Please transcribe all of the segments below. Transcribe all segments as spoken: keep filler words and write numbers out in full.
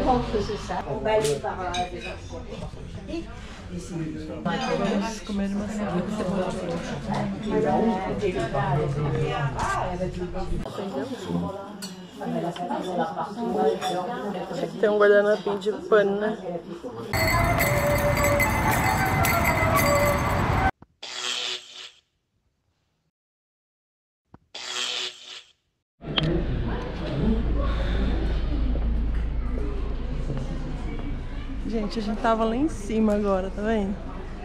c'est ça. On balaye par des artistes. Vamos comer uma salada. Tem um guardanapinho de pano, né? Gente, a gente tava lá em cima agora, tá vendo?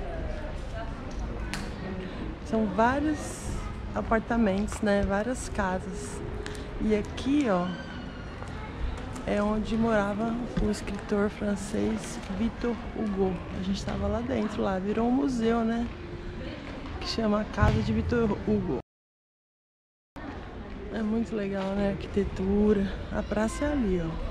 São vários apartamentos, né? Várias casas. E aqui, ó, é onde morava o escritor francês Victor Hugo. A gente tava lá dentro, lá. Virou um museu, né? Que chama Casa de Victor Hugo. É muito legal, né? A arquitetura. A praça é ali, ó.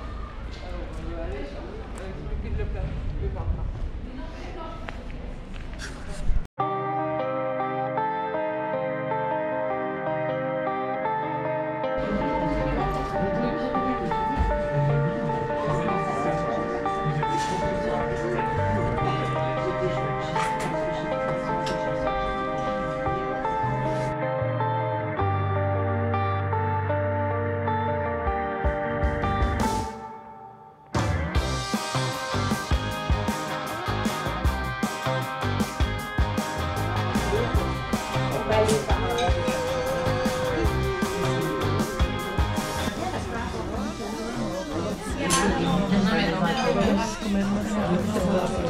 Vamos comer uma salada.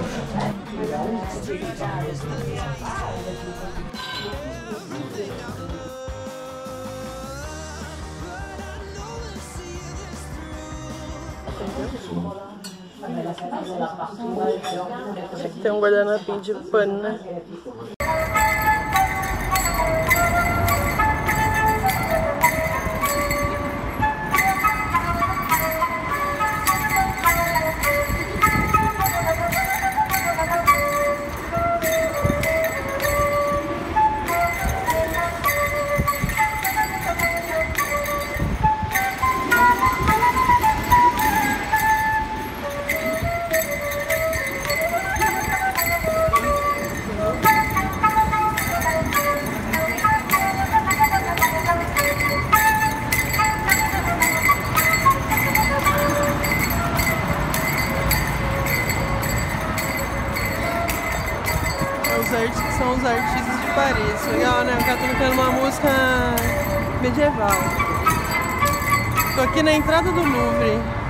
Tem um guardanapinho de pano, né? São os artistas de Paris. Legal, né? O cara tá tocando uma música medieval. Tô aqui na entrada do Louvre.